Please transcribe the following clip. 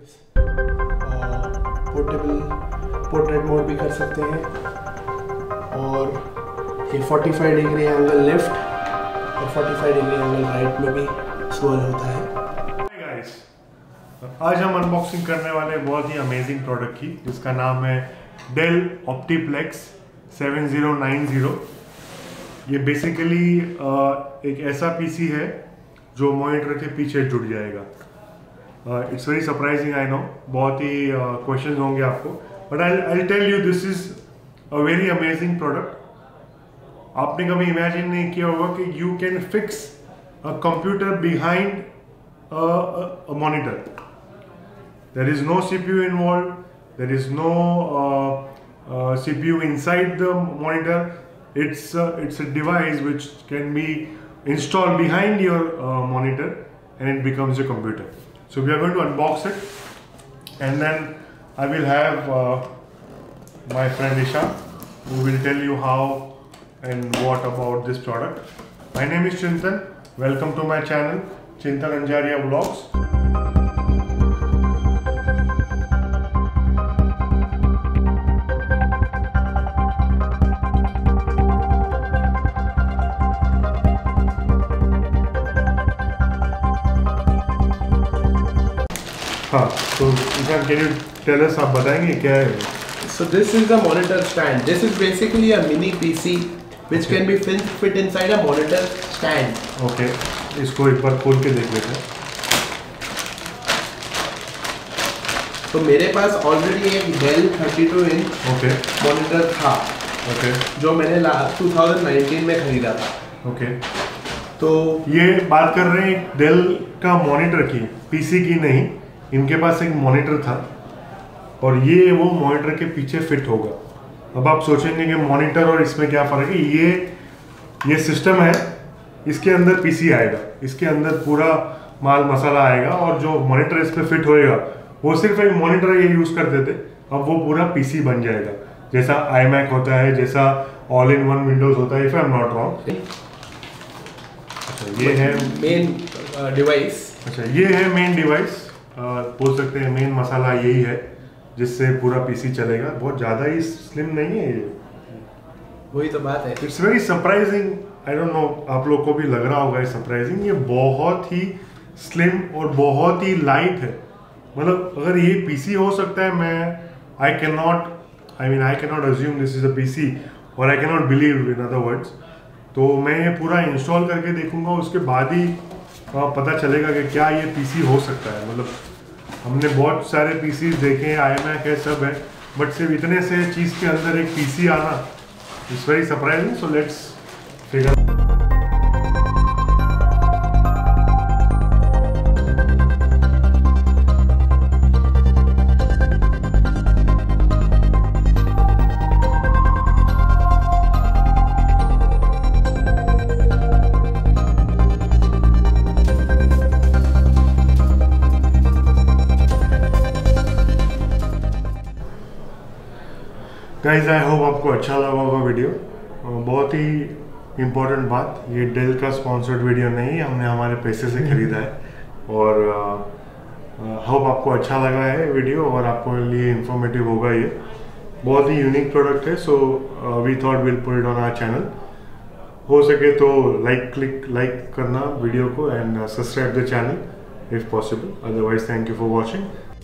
Portable portrait mode भी कर सकते हैं और ये 45 डिग्री एंगल लेफ्ट और 45 डिग्री एंगल राइट में भी स्क्रॉल होता है। Hi guys, आज हम अनबॉक्सिंग करने वाले बहुत ही अमेजिंग प्रोडक्ट की जिसका नाम है डेल ऑप्टीप्लेक्स 7090। ये बेसिकली एक ऐसा पीसी है जो मॉनिटर के पीछे जुड़ जाएगा। It's very surprising, I know, बहुत ही क्वेश्चंस होंगे आपको, but I tell you this is a very amazing product. आपने कभी इमेजिन नहीं किया होगा कि you can fix a computer behind a monitor. There is no CPU involved, there is no CPU inside the monitor. It's a device which can be installed behind your monitor and it becomes a computer. So we are going to unbox it and then I will have my friend Isha who will tell you how and what about this product. My name is Chintan. Welcome to my channel, Chintan Anjaria Vlogs. हाँ, तो Ishan, can you tell us, आप बताएंगे क्या है? So this is the monitor stand. This is basically a mini PC which can be fit inside a monitor stand. Okay, इसको एक बार खोल के देख लेते हैं। तो मेरे पास ऑलरेडी एक Dell 32 इंच मॉनिटर था, जो मैंने 2019 में खरीदा था। तो ये बात कर रहे हैं डेल का मॉनिटर की, पीसी की नहीं। इनके पास एक मॉनिटर था और ये वो मॉनिटर के पीछे फिट होगा। अब आप सोचेंगे कि मॉनिटर और इसमें क्या फर्क है। ये सिस्टम है, इसके अंदर पीसी आएगा, इसके अंदर पूरा माल मसाला आएगा और जो मॉनिटर इस पे फिट होएगा वो सिर्फ एक मॉनिटर ये यूज करते थे, अब वो पूरा पीसी बन जाएगा। जैसा iMac होता है, जैसा ऑल इन वन विंडोज होता है, if I am not wrong. अच्छा, ये है मेन डिवाइस। अच्छा, ये है मेन डिवाइस, बोल सकते हैं मेन मसाला यही है जिससे पूरा पीसी चलेगा। बहुत ज़्यादा ही स्लिम नहीं है ये, वही तो बात है। It's very surprising. I don't know, आप लोग को भी लग रहा होगा सरप्राइजिंग। ये बहुत ही स्लिम और बहुत ही लाइट है। मतलब अगर ये पीसी हो सकता है, I can not assume this is a PC और I can not believe in other words. तो मैं ये पूरा इंस्टॉल करके देखूंगा, उसके बाद ही पता चलेगा कि क्या ये पीसी हो सकता है। मतलब हमने बहुत सारे पीसी देखे हैं, iMac है, सब है, बट सिर्फ इतने से चीज़ के अंदर एक पीसी आना it's very surprising. So let's figure. Guys, I hope आपको अच्छा लगा होगा वीडियो। बहुत ही इम्पोर्टेंट बात, ये डेल का स्पॉन्सर्ड वीडियो नहीं, हमने हमारे पैसे से खरीदा है और होप आपको अच्छा लगा है वीडियो और आपको लिए इंफॉर्मेटिव होगा। ये बहुत ही यूनिक प्रोडक्ट है, so we thought will put it on our channel. हो सके तो लाइक करना वीडियो को and subscribe the channel if possible. Otherwise thank you for watching.